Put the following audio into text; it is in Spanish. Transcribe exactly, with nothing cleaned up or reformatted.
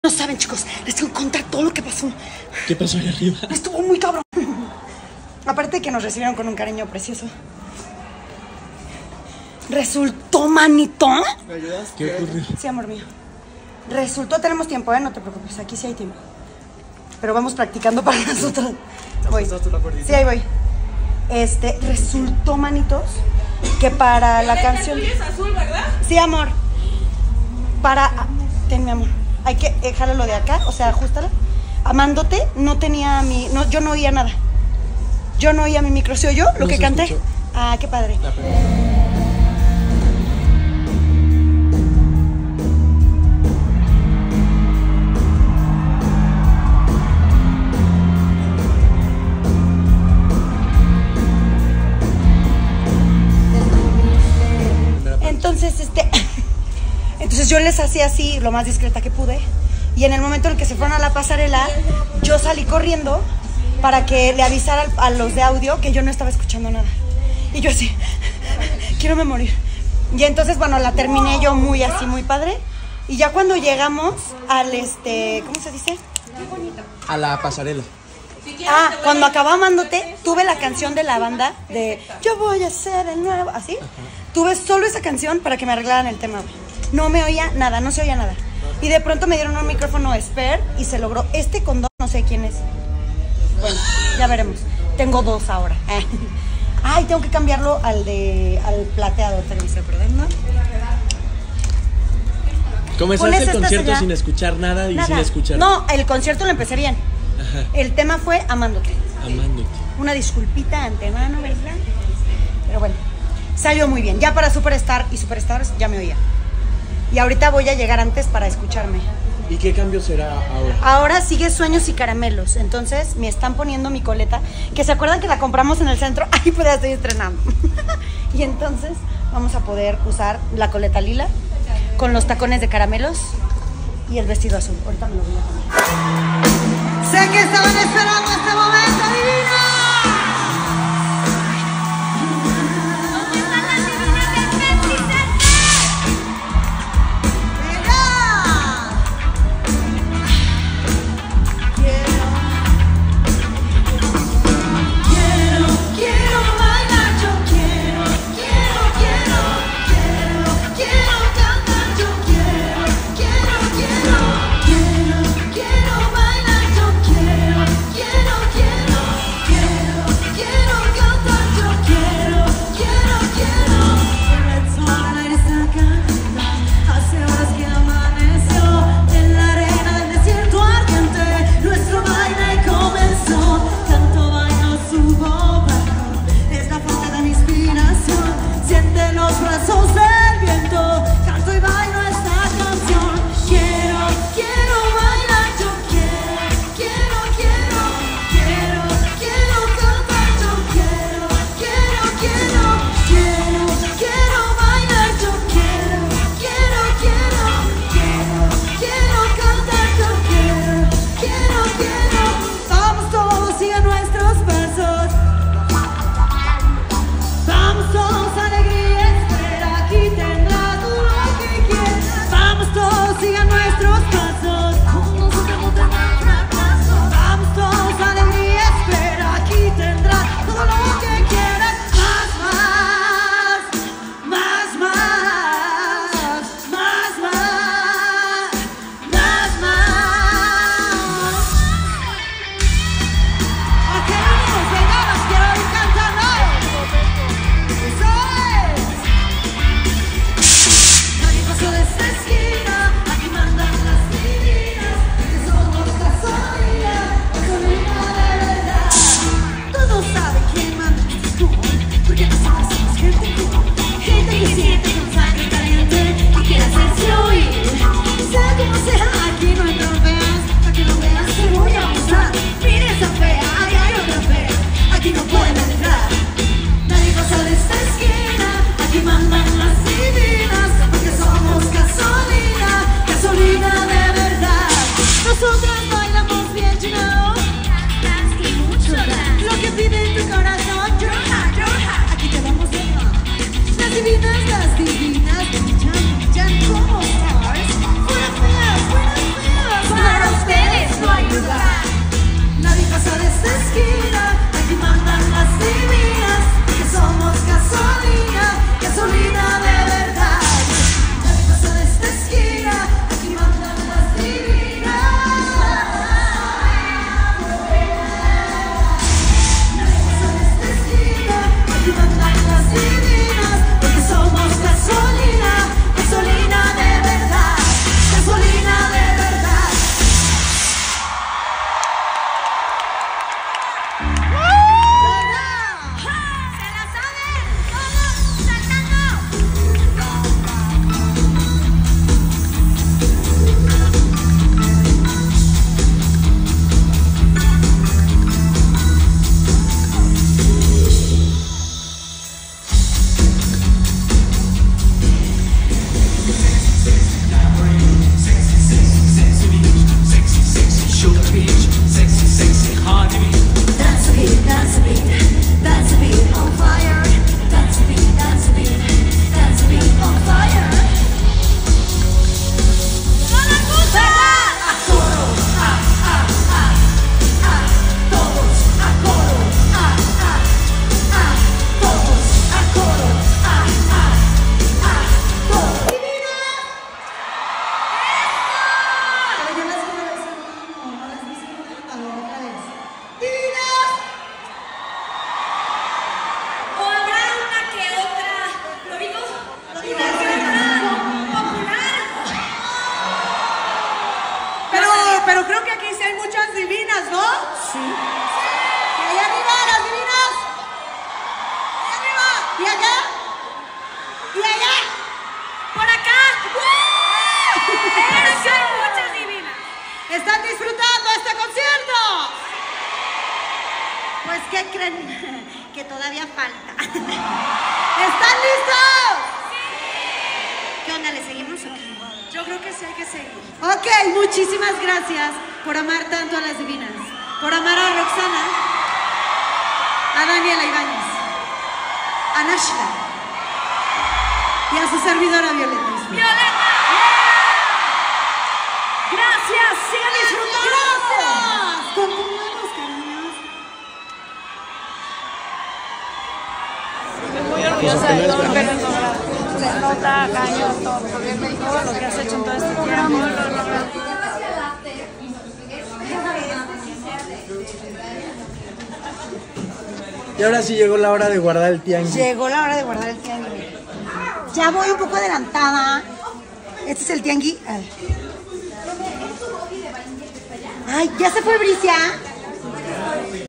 No saben, chicos, les tengo que contar todo lo que pasó. ¿Qué pasó ahí arriba? Estuvo muy cabrón. Aparte de que nos recibieron con un cariño precioso. Resultó, manito. ¿Me ayudas? ¿Qué ocurrió? Sí, amor mío. Resultó, tenemos tiempo, ¿eh? No te preocupes, aquí sí hay tiempo. Pero vamos practicando para nosotros. Voy. Sí, ahí voy. Este, resultó, manitos, que para la canción... El tuyo es azul, ¿verdad? Sí, amor. Para... Ten, mi amor. Hay que dejarlo de acá, o sea, ajustala. Amándote, no tenía mi... No, yo no oía nada. Yo no oía mi micro. ¿Se oyó lo No que se canté? escuchó. Ah, qué padre. La Entonces, este... Entonces yo les hacía así, lo más discreta que pude. Y en el momento en el que se fueron a la pasarela, yo salí corriendo para que le avisara a los de audio que yo no estaba escuchando nada. Y yo así, quiero me morir. Y entonces, bueno, la terminé yo muy así, muy padre. Y ya cuando llegamos al, este, ¿cómo se dice? A la pasarela. Ah, cuando acabó Amándote, tuve la canción de la banda de Yo voy a ser el nuevo, así. Tuve solo esa canción para que me arreglaran el tema, güey. No me oía nada, no se oía nada. Y de pronto me dieron un micrófono Spare y se logró. Este con dos, no sé quién es. Bueno, ya veremos. Tengo dos ahora. Ay, tengo que cambiarlo al de al plateado, permiso, perdón, ¿no? Comenzaste el esta concierto allá. sin escuchar nada y Nada. sin escuchar. No, el concierto lo empecé bien. Ajá. El tema fue Amándote. Amándote. Una disculpita antemano, ¿verdad? Pero bueno, salió muy bien. Ya para Superstar y Superstars ya me oía. Y ahorita voy a llegar antes para escucharme. ¿Y qué cambio será ahora? Ahora sigue Sueños y Caramelos. Entonces me están poniendo mi coleta. Que se acuerdan que la compramos en el centro. Ay, pues ya estoy estrenando. Y entonces vamos a poder usar la coleta lila con los tacones de caramelos y el vestido azul. Ahorita me lo voy a poner. Sé que estaban esperando este momento divino. Quiero, quiero bailar, yo quiero, quiero, quiero. las divinas, ¿no? Sí. Y allá arriba, las divinas. Allá arriba. ¿Y allá? ¿Y allá? ¡Por acá! ¡Eh, hay muchas divinas! ¿Están disfrutando este concierto? Pues, ¿qué creen? Que todavía falta. ¿Están listos? ¿Qué onda? ¿Le seguimos o qué? Yo creo que sí hay que seguir. Ok, muchísimas gracias por amar tanto a las divinas. Por amar a Roxana, a Daniela Ibáñez, a Nashla y a su servidora Violeta. ¡Violeta! ¡Gracias! ¡Sigan disfrutando! ¡Gracias! Continuamos, cariños. Estoy muy orgullosa de todo lo que has logrado. Se nota, caño, todo, todo lo que has hecho en todo este tiempo. Y ahora sí llegó la hora de guardar el tianguis. Llegó la hora de guardar el tianguis. Ya voy un poco adelantada. Este es el tianguis. Ay, Ay, ya se fue Bricia.